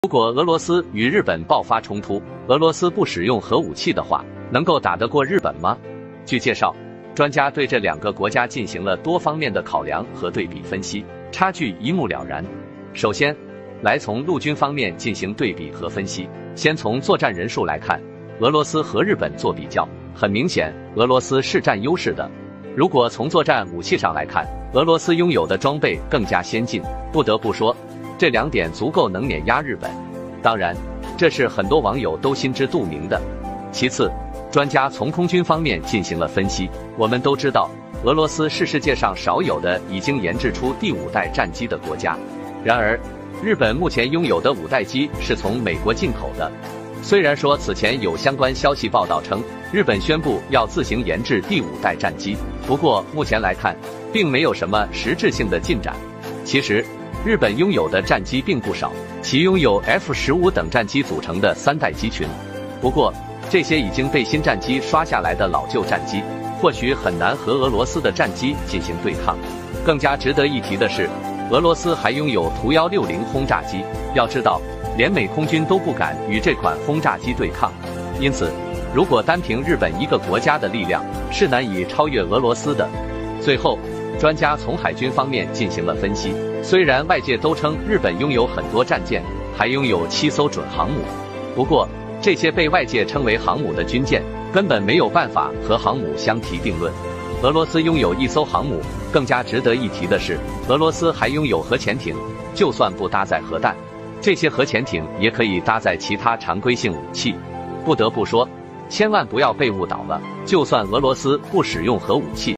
如果俄罗斯与日本爆发冲突，俄罗斯不使用核武器的话，能够打得过日本吗？据介绍，专家对这两个国家进行了多方面的考量和对比分析，差距一目了然。首先，来从陆军方面进行对比和分析。先从作战人数来看，俄罗斯和日本做比较，很明显，俄罗斯是占优势的。如果从作战武器上来看，俄罗斯拥有的装备更加先进，不得不说，这两点足够能碾压日本。当然，这是很多网友都心知肚明的。其次，专家从空军方面进行了分析。我们都知道，俄罗斯是世界上少有的已经研制出第5代战机的国家。然而，日本目前拥有的5代机是从美国进口的。虽然说此前有相关消息报道称，日本宣布要自行研制第5代战机，不过目前来看，并没有什么实质性的进展。其实，日本拥有的战机并不少，其拥有 F-15等战机组成的3代机群。不过，这些已经被新战机刷下来的老旧战机，或许很难和俄罗斯的战机进行对抗。更加值得一提的是，俄罗斯还拥有图160轰炸机。要知道，连美空军都不敢与这款轰炸机对抗。因此，如果单凭日本一个国家的力量，是难以超越俄罗斯的。最后，专家从海军方面进行了分析。虽然外界都称日本拥有很多战舰，还拥有7艘准航母，不过这些被外界称为航母的军舰，根本没有办法和航母相提并论。俄罗斯拥有1艘航母，更加值得一提的是，俄罗斯还拥有核潜艇，就算不搭载核弹，这些核潜艇也可以搭载其他常规性武器。不得不说，千万不要被误导了，就算俄罗斯不使用核武器，